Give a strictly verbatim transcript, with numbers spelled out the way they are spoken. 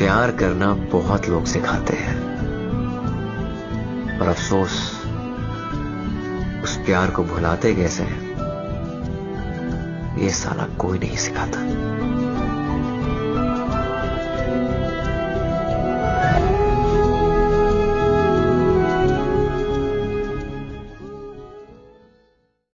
प्यार करना बहुत लोग सिखाते हैं, और अफसोस उस प्यार को भुलाते कैसे हैं, ये साला कोई नहीं सिखाता।